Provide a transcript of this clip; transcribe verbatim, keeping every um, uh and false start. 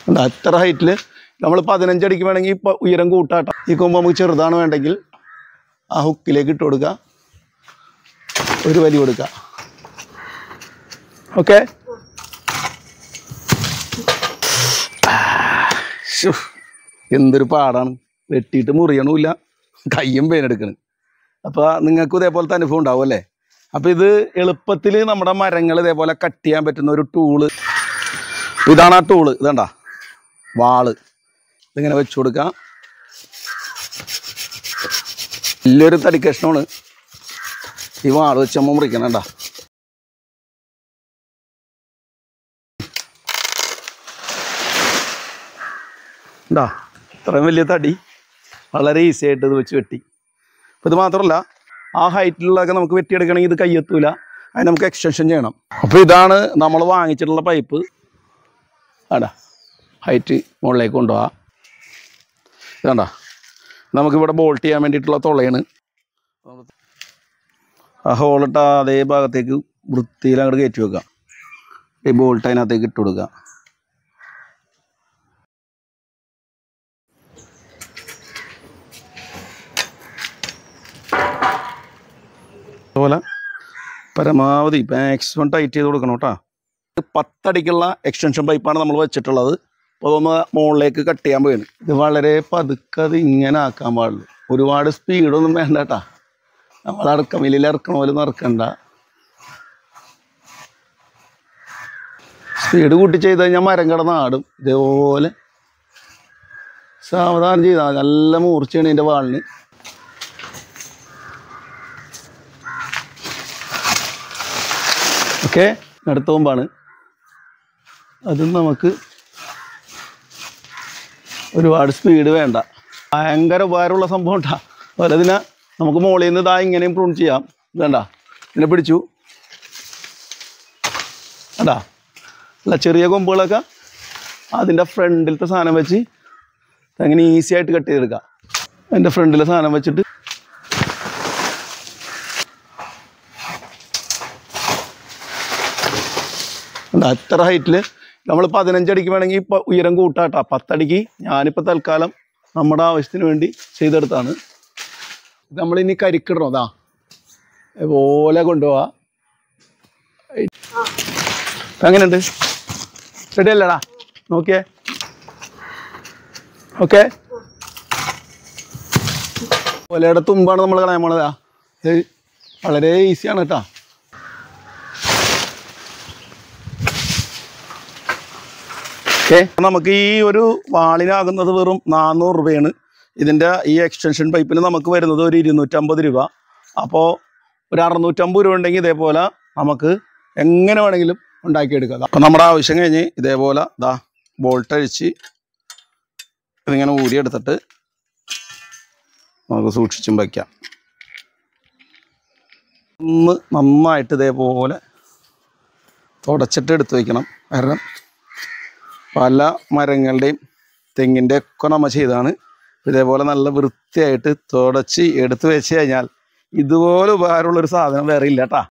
അത്ര ഹൈറ്റിൽ നമ്മൾ പതിനഞ്ചടിക്ക് വേണമെങ്കിൽ ഇപ്പോൾ ഉയരം കൂട്ടാട്ടോ. ഈ കൊമ്പ് നമുക്ക് ചെറുതാണ് വേണ്ടെങ്കിൽ ആ ഹുക്കിലേക്ക് ഇട്ട് കൊടുക്കുക, ഒരു വലി കൊടുക്കുക. ഓക്കെ, എന്തൊരു പാടാണ്, വെട്ടിയിട്ട് മുറിയണമില്ല, കയ്യും പേനെടുക്കണം. അപ്പോൾ നിങ്ങൾക്കും ഇതേപോലത്തെ അനുഭവം ഉണ്ടാവും അല്ലേ? അപ്പോൾ ഇത് എളുപ്പത്തിൽ നമ്മുടെ മരങ്ങൾ ഇതേപോലെ കട്ട് ചെയ്യാൻ പറ്റുന്ന ഒരു ടൂള്. ഇതാണ് ആ ടൂള്. ഇതണ്ട വാള്, ഇതിങ്ങനെ വെച്ച് കൊടുക്കാം. വലിയൊരു തടി കഷ്ണമാണ് ഈ വാള് വെച്ച് നമ്മൾ മുറിക്കണം. കണ്ടാ ഉണ്ടാ ഇത്രയും വലിയ തടി വളരെ ഈസി ആയിട്ട് ഇത് വെച്ച് വെട്ടി. അപ്പോൾ ഇത് മാത്രമല്ല, ആ ഹൈറ്റിലുള്ളതൊക്കെ നമുക്ക് വെട്ടിയെടുക്കണമെങ്കിൽ ഇത് കയ്യെത്തൂല, അതിന് നമുക്ക് എക്സ്റ്റൻഷൻ ചെയ്യണം. അപ്പോൾ ഇതാണ് നമ്മൾ വാങ്ങിച്ചിട്ടുള്ള പൈപ്പ്. ആടാ ഹൈറ്റ് മുകളിലേക്ക് കൊണ്ടുപോകാം. ഇതാണ്ടാ നമുക്കിവിടെ ബോൾട്ട് ചെയ്യാൻ വേണ്ടിയിട്ടുള്ള തുളയാണ്. ആ ഹോളിട്ട അതേ ഭാഗത്തേക്ക് വൃത്തിയിൽ അങ്ങോട്ട് കയറ്റി വെക്കാം. ഈ ബോൾട്ട് അതിനകത്തേക്ക് ഇട്ട് കൊടുക്കുക. അതുപോലെ പരമാവധി മാക്സിമം ടൈറ്റ് ചെയ്ത് കൊടുക്കണം കേട്ടോ. പത്തടിക്കുള്ള എക്സ്റ്റൻഷൻ പൈപ്പാണ് നമ്മൾ വെച്ചിട്ടുള്ളത്. അപ്പോൾ അതൊന്ന് മുകളിലേക്ക് കട്ട് ചെയ്യാൻ പോയാണ്. ഇത് വളരെ പതുക്കെ അത് ഇങ്ങനെ ആക്കാൻ പാടുള്ളൂ, ഒരുപാട് സ്പീഡൊന്നും വേണ്ട കേട്ടാ. നമ്മൾ അടക്കമില്ലിൽ ഇറക്കണ പോലെ ഒന്നും ഇറക്കണ്ട. സ്പീഡ് കൂട്ടി ചെയ്ത് കഴിഞ്ഞാൽ മരം കിടന്ന് ആടും. ഇതേപോലെ സാവധാനം ചെയ്താൽ നല്ല മൂർച്ചയാണ് ഇതിൻ്റെ വാളിന്. ഓക്കെ, അടുത്ത കൊമ്പാണ്. അതും നമുക്ക് ഒരുപാട് സ്പീഡ് വേണ്ട, ഭയങ്കര ഉപകാരമുള്ള സംഭവം ഉണ്ടാ. അതുപോലെ ഇതിനെ നമുക്ക് മുകളിൽ നിന്ന് ഇതാ ഇങ്ങനെയും പ്രൂൺ ചെയ്യാം. വേണ്ട, ഇതിനെ പിടിച്ചു അതാ അല്ല ചെറിയ കൊമ്പുകളൊക്കെ അതിൻ്റെ ഫ്രണ്ടിലത്തെ സാധനം വെച്ച് അങ്ങനെ ഈസി ആയിട്ട് കട്ട് ചെയ്തെടുക്കാം. അതിൻ്റെ ഫ്രണ്ടിലെ സാധനം വെച്ചിട്ട് അത്ര ഹൈറ്റിൽ നമ്മൾ പതിനഞ്ചടിക്ക് വേണമെങ്കിൽ ഇപ്പോൾ ഉയരം കൂട്ടാട്ടോ. പത്തടിക്ക് ഞാനിപ്പോൾ തൽക്കാലം നമ്മുടെ ആവശ്യത്തിന് വേണ്ടി ചെയ്തെടുത്താണ്. നമ്മളിനി കരിക്കിടണം. അതാ പോലെ കൊണ്ടുപോവാ. എങ്ങനെയുണ്ട്? റെഡി അല്ലടാ? നോക്കിയേ. ഓക്കെ, ഒലയുടെ തുമ്പാണ് നമ്മൾ കളയാൻ പോണതാ. ഇത് വളരെ ഈസിയാണ് കേട്ടോ. ഓക്കെ, നമുക്ക് ഈ ഒരു വാളിനാകുന്നത് വെറും നാനൂറ് രൂപയാണ്. ഇതിൻ്റെ ഈ എക്സ്റ്റൻഷൻ പൈപ്പിന് നമുക്ക് വരുന്നത് ഒരു ഇരുന്നൂറ്റമ്പത് രൂപ. അപ്പോൾ ഒരു അറുന്നൂറ്റമ്പത് രൂപ ഉണ്ടെങ്കിൽ ഇതേപോലെ നമുക്ക് എങ്ങനെ വേണമെങ്കിലും ഉണ്ടാക്കിയെടുക്കാം. അപ്പോൾ നമ്മുടെ ആവശ്യം കഴിഞ്ഞ് ഇതേപോലെ ദാ ബോൾട്ട് അഴിച്ച് ഇതിങ്ങനെ ഊരിയെടുത്തിട്ട് നമുക്ക് സൂക്ഷിച്ചും വയ്ക്കാം. ഒന്ന് നന്നായിട്ട് ഇതേപോലെ തുടച്ചിട്ട് എടുത്ത് വയ്ക്കണം. കാരണം പല മരങ്ങളുടെയും തെങ്ങിൻ്റെ ഒക്കെ നമ്മൾ ചെയ്താണ്. ഇതേപോലെ നല്ല വൃത്തിയായിട്ട് തുടച്ച് എടുത്ത് വെച്ച് കഴിഞ്ഞാൽ ഇതുപോലെ ഉപകാരമുള്ളൊരു സാധനം വേറെ ഇല്ല കേട്ടോ.